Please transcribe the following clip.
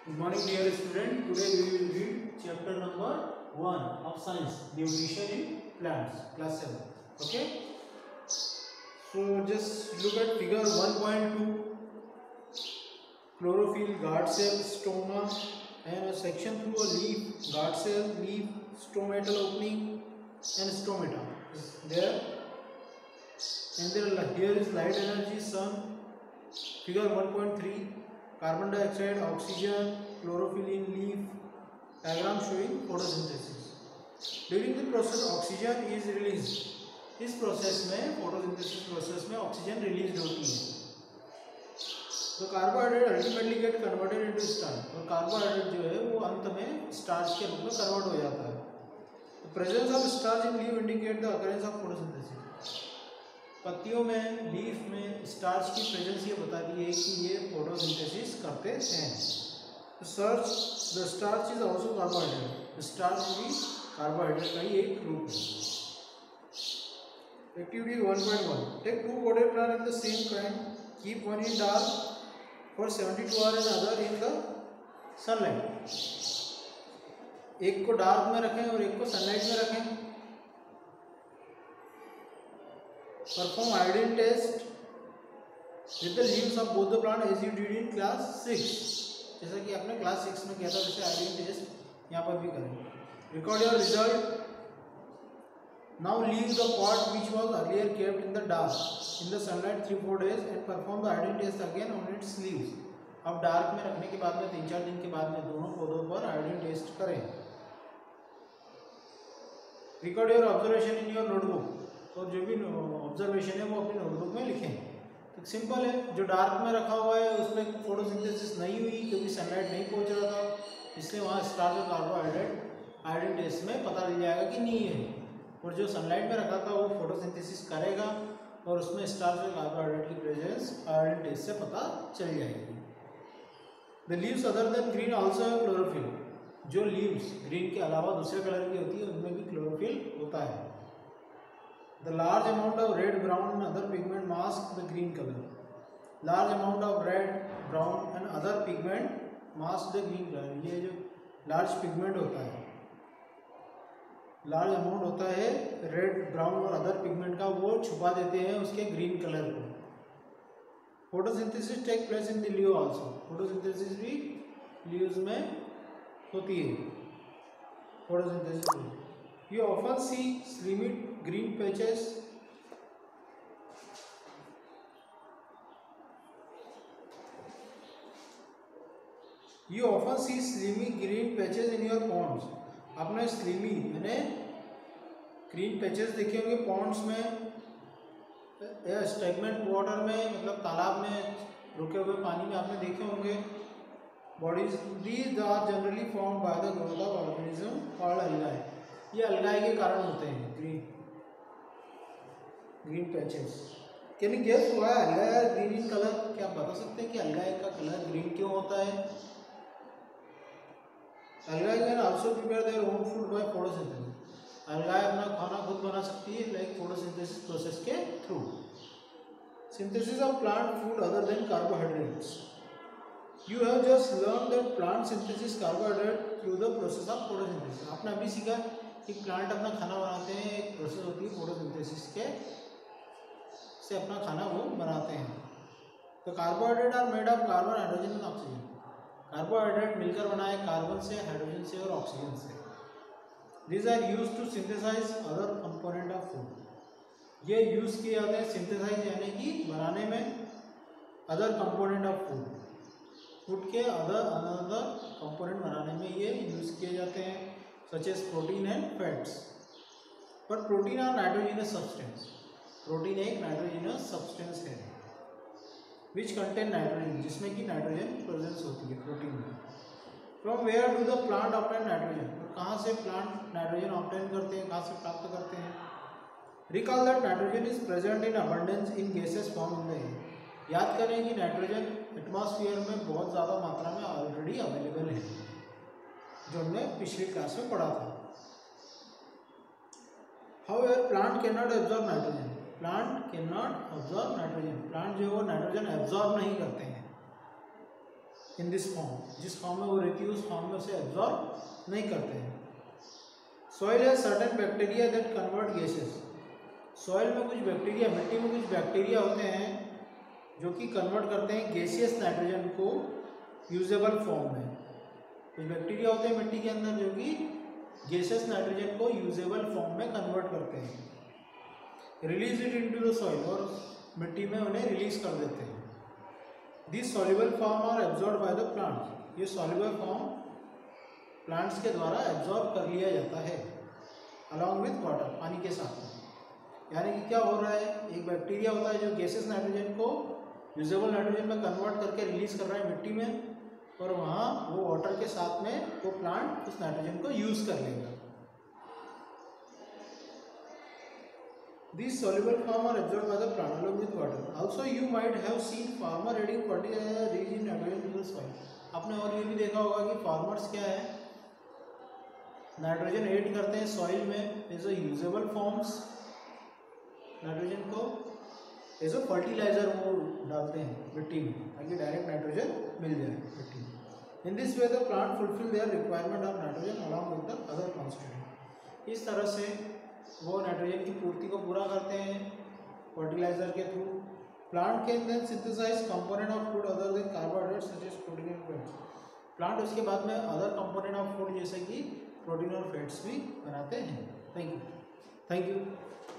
Good morning, dear student. Today we will read chapter number 1 of science, nutrition in plants, class 7. Okay. So just look at figure 1.2. Chlorophyll, guard cell, stoma, and a section through a leaf, guard cell, leaf, stomatal opening, and stomata is there. And then here is light energy, sun. Figure 1.3. Carbon dioxide, oxygen, chlorophyll in leaf, diagram showing photosynthesis. During the process oxygen is released. इस process में photosynthesis process में oxygen release होती है. तो carbohydrate ultimately get converted into starch और carbohydrate जो है वो अंत में स्टार्च के रूप में कन्वर्ट हो जाता है. तो presence of starch in leaf indicate the occurrence of photosynthesis. पत्तियों में लीफ में स्टार्च की प्रेजेंस ये बताती है कि ये फोटोसिंथेसिस करते हैं. Search the starch is also carbohydrate. Starch भी कार्बोहाइड्रेट का ही एक रूप है. Activity 1.1. Take two potted plant in the same kind. Keep one in dark for 72 hours and other in the sunlight. एक को डार्क में रखें और एक को सनलाइट में रखें. Perform iodine test with the leaves of both the plant as you did in class 6. जैसा कि आपने क्लास 6 में किया था वैसे आयोडीन टेस्ट यहाँ पर भी करें. Record your result. Now leave the pot which was earlier kept in the dark in the sunlight 3-4 days and perform the iodine test again on its leaves. अब डार्क में रखने के बाद में 3-4 दिन के बाद में दोनों पौधों पर आयोडीन टेस्ट करें. Record your observation in your notebook. और जो भी ऑब्जर्वेशन है वो अपनी नोटबुक में लिखें. तो सिंपल है. जो डार्क में रखा हुआ है उसमें फोटोसिंथेसिस नहीं हुई क्योंकि सनलाइट नहीं पहुंच रहा था, इसलिए वहाँ स्टार्च और कार्बोहाइड्रेट आयोडीन टेस्ट में पता लग जाएगा कि नहीं है. और जो सनलाइट में रखा था वो फोटोसिंथेसिस करेगा और उसमें स्टार्च और कार्बोहाइड्रेट की प्रेजेंस आयोडीन टेस्ट से पता चल जाएगी. The leaves other than green also have chlorophyll. जो लीव्स ग्रीन के अलावा दूसरे कलर की होती है उनमें भी क्लोरोफिल होता है. The large amount of red, brown and other pigment mask the green color. Large amount of red, brown and other pigment mask the green color. ये जो large pigment होता है, large amount होता है red, brown और other pigment का, वो छुपा देते हैं उसके green color को. Photosynthesis take place in the leaf also. Photosynthesis भी leaves में होती है. Photosynthesis. You often see slimy green patches. You often see slimy green patches in your ponds. आपने slimy यानी green patches देखे होंगे ponds में या stagnant water में, मतलब तालाब में रुके हुए पानी में आपने देखे होंगे. Bodies these are generally formed by the growth of organism called algae. ये अलगाई के कारण होते हैं green patches. Can you guess हुआ है अलगाई ग्रीन इन कलर? क्या आप बता सकते हैं कि अलगाई का कलर ग्रीन क्यों होता है? Algae can also prepare their own food by photosynthesis. Algae अपना खाना खुद बना सकती है लाइक फोटोसिंथेसिस प्रोसेस के through. Synthesis of plant food other than carbohydrates. You have just learn that plant synthesis carbohydrate through the process of photosynthesis. आपने अभी सीखा कि प्लांट अपना खाना बनाते हैं, एक प्रोसेस होती है फोटोसिंथेसिस के से अपना खाना वो बनाते हैं. तो carbohydrate are made of carbon, hydrogen and oxygen. Carbohydrate मिलकर बना है कार्बन से, हाइड्रोजन से और ऑक्सीजन से. These are used to synthesize other component of food. ये यूज किए जाते हैं सिंथेसाइज यानी कि बनाने में other component of food. Food के अदर कंपोनेंट बनाने में ये यूज किए जाते हैं such as protein and fats. But protein are nitrogenous substance. Protein एक नाइट्रोजनस सब्सटेंस है which contain nitrogen, जिसमें कि नाइट्रोजन प्रेजेंस होती है प्रोटीन में. From where do the plant obtain nitrogen? कहाँ से प्लांट नाइट्रोजन ऑब्टेन करते हैं, कहाँ से प्राप्त करते हैं? Recall that nitrogen is present in abundance in gaseous form in the air. याद करें कि नाइट्रोजन एटमॉस्फेयर में बहुत ज़्यादा मात्रा में ऑलरेडी अवेलेबल है, जो हमने पिछली क्लास में पढ़ा था. However, plant cannot absorb nitrogen. Plant cannot absorb nitrogen. Plant जो है वो नाइट्रोजन एब्जॉर्ब नहीं करते हैं. इन दिस फॉर्म, जिस फॉर्म में वो रहती है उस फॉर्म में उसे एब्जॉर्ब नहीं करते हैं। Soil has certain bacteria that convert gases, soil में कुछ बैक्टीरिया, मिट्टी में कुछ बैक्टीरिया होते हैं जो कि कन्वर्ट करते हैं गैसियस नाइट्रोजन को यूजेबल फॉर्म में। कुछ बैक्टीरिया होते हैं मिट्टी के अंदर जो कि गैसियस नाइट्रोजन को यूजेबल फॉर्म में कन्वर्ट करते हैं, release it into the soil, और मिट्टी में उन्हें रिलीज कर देते हैं। This soluble form are absorb by the plant, ये सॉल्युबल फॉर्म प्लांट्स के द्वारा एब्जॉर्ब कर लिया जाता है अलॉन्ग विथ वाटर, पानी के साथ में। यानी कि क्या हो रहा है, एक बैक्टीरिया होता है जो गैसेस नाइट्रोजन को यूजेबल नाइट्रोजन में कन्वर्ट करके रिलीज कर रहा है मिट्टी में, और वहाँ वो वाटर के साथ में वो प्लांट उस नाइट्रोजन को यूज कर लेगा। These soluble form are absorbed by the plant along with water. Also, you might have seen farmer adding fertilizer rich in nitrogen to the soil. आपने और ये भी देखा होगा कि फार्मर्स क्या है, नाइट्रोजन ऐड करते हैं सॉइल में as a usable forms, nitrogen को एज अ फर्टिलाइजर वो डालते हैं मिट्टी में ताकि डायरेक्ट नाइट्रोजन मिल जाए मिट्टी में। In this way the plant fulfill their requirement of nitrogen along with the other constituent. इस तरह से वो नाइट्रोजन की पूर्ति को पूरा करते हैं फर्टिलाइजर के through. Plant can then synthesize component of food other than carbohydrates such as protein and fats. Plant उसके बाद में अदर कंपोनेंट ऑफ फूड जैसे कि प्रोटीन और फैट्स भी बनाते हैं। Thank you.